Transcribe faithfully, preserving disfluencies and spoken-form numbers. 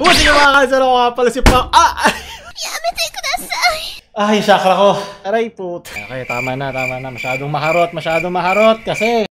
Buti yung mga kansala ko nga pala si Pao. Ah! Yamete kudasai! Ay, sakra ko. Aray, put. Okay, tama na, tama na. Masyadong maharot, masyadong maharot kasi